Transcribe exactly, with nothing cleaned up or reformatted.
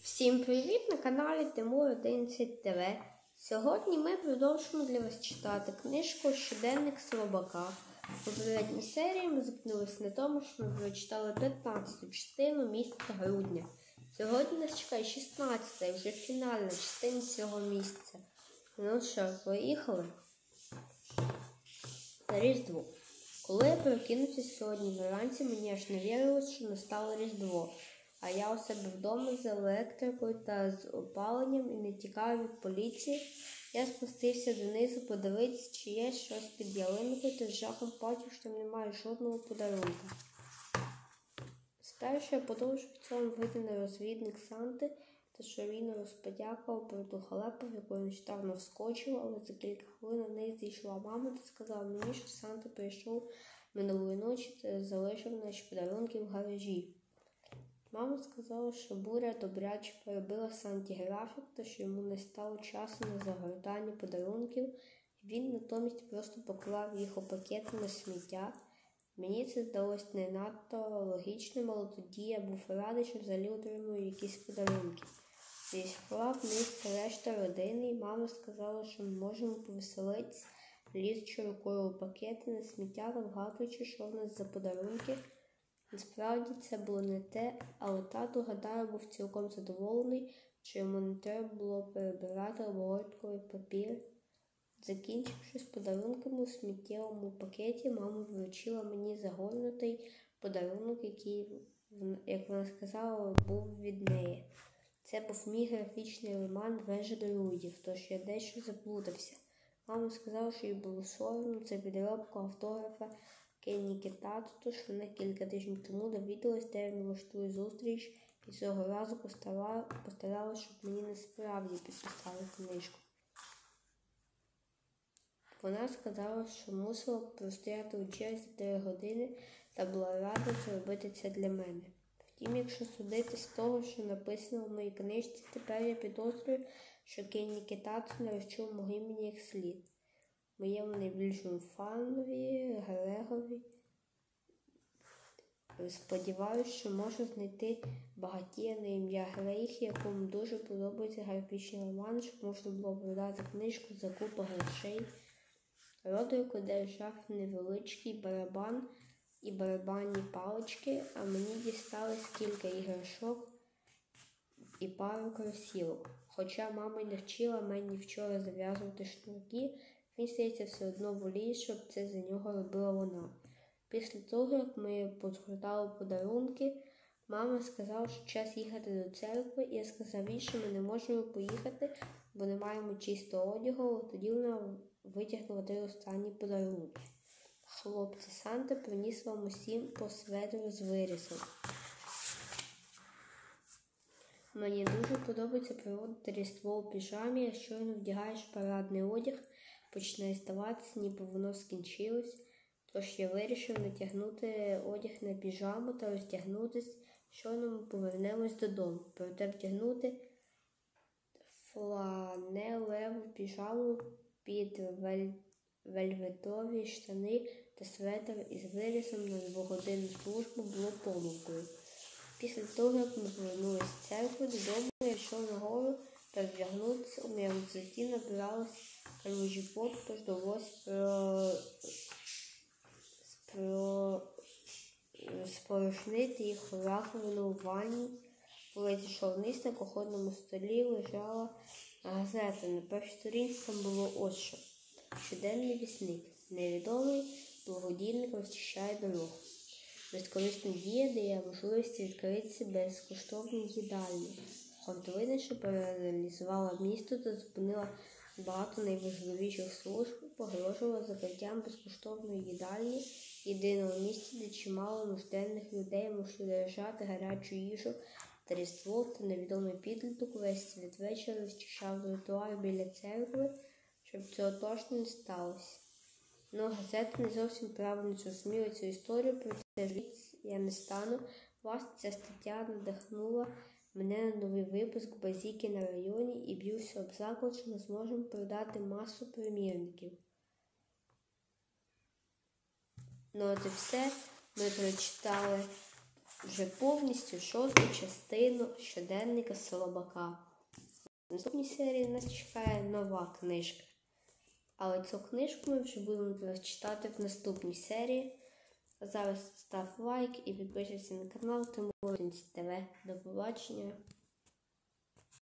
Всім привіт! На каналі Тимур одинадцять ТВ. Сьогодні ми продовжимо для вас читати книжку «Щоденник Слабака». У попередній серії ми зупинилися на тому, що ми прочитали п'ятнадцяту частину місяця грудня. Сьогодні нас чекає шістнадцята і вже фінальна частина цього місяця. Ну що, поїхали? На Різдво. Коли я прокинувся сьогодні вранці, мені аж не вірилось, що настало Різдво. А я у себе вдома з електрикою та з опаленням і не тікав від поліції. Я спустився донизу подивитися, чи є щось під ялинкою, та з жахом бачив, що там немає жодного подарунка. Спершу я подумав, що в цьому виданий розвідник Санти, та що він розподякував про ту халепу, в яку я нещодавно вскочив, але за кілька хвилин на неї зійшла мама та сказала мені, що Санта прийшов минулої ночі та залишив наші подарунки в гаражі. Мама сказала, що буря добряче перебила Санті графік, та що йому не стало часу на загортання подарунків, і він натомість просто поклав їх у пакети на сміття. Мені це здалося не надто логічним, але тоді я був радий, що взагалі отримую якісь подарунки. Зійшла вниз решта родини, і мама сказала, що ми можемо повеселитися, лізучи рукою у пакети на сміття та вгадуючи, що в нас за подарунки. Насправді це було не те, але тато, гадаю, був цілком задоволений, що йому не треба було перебирати обгортковий папір. Закінчивши з подарунками у сміттєвому пакеті, мама вручила мені загорнутий подарунок, який, як вона сказала, був від неї. Це був мій графічний роман «Вежа друїдів», тож я дещо заплутався. Мама сказала, що їй було соромно, це підробка автографа Кенні Кітату, тож вона кілька тижнів тому довідалась, де він влаштує зустріч, і цього разу постаралася, щоб мені насправді підписали книжку. Вона сказала, що мусила простояти у черзі три години та була рада зробити це для мене. Втім, якщо судити з того, що написано в моїй книжці, тепер я підозрюю, що Кенні Кітату не розчув мого імені як слід. Моєму найбільшому фанові, Грегові. Сподіваюся, що можу знайти багатія на ім'я Грейх, якому дуже подобається графічний роман, щоб можна було продати книжку за купу грошей. Родрику держав невеличкий барабан і барабанні палички, а мені дісталось кілька іграшок і пару кросівок. Хоча мама й не вчила мені вчора зав'язувати шнурки, він, здається, все одно воліє, щоб це за нього робила вона. Після того, як ми позгортали подарунки, мама сказала, що час їхати до церкви, і я сказав їй, що ми не можемо поїхати, бо не маємо чистого одягу, але тоді вона витягнула три останні подарунки. Хлопці, Санта приніс вам усім по светру з вирізом. Мені дуже подобається проводити Різдво у піжамі, а щойно вдягаєш парадний одяг, починає здаватися, ніби воно скінчилось. Тож я вирішив натягнути одяг на піжаму та роздягнутися, щойно ми повернемось додому. Проте вдягнути фланелеву піжаму під вель... вельветові штани та светр із вирізом на двогодинну службу було помилкою. Після того, як ми повернулися з церкви, додому я йшов нагору та вдягнутися, у моєму взутті набиралось калюжі поту, тож довелося про... про... спорушнити їх у раковину у ванні. Коли я зійшов вниз, на кухонному столі лежала газета. На першій сторінці там було ось що. Щоденний вісник. Невідомий благодійник розчищає дорогу. Безкорисна дія дає можливість відкритися безкоштовній їдальні. Хортовина, що паралізувала місто та зупинила багато найважливіших служб, погрожувала закриттям безкоштовної їдальні, єдиного місця, де чимало нужденних людей можуть держати гарячу їжу та Різдво, та невідомий підліток весь святвечір розчищав тротуар біля церкви, щоб цього точно не сталося. Ну, газети не зовсім правильно зрозуміли цю історію, проте жити я не стану. Власне, ця стаття надихнула мене на новий випуск базіки на районі і б'юся об заклад, що ми зможемо продати масу примірників. Ну от і все. Ми прочитали вже повністю шосту частину щоденника Солобака. В наступній серії нас чекає нова книжка. Але цю книжку ми вже будемо читати в наступній серії. А зараз став лайк і підпишися на канал Тимур ТВ. До побачення.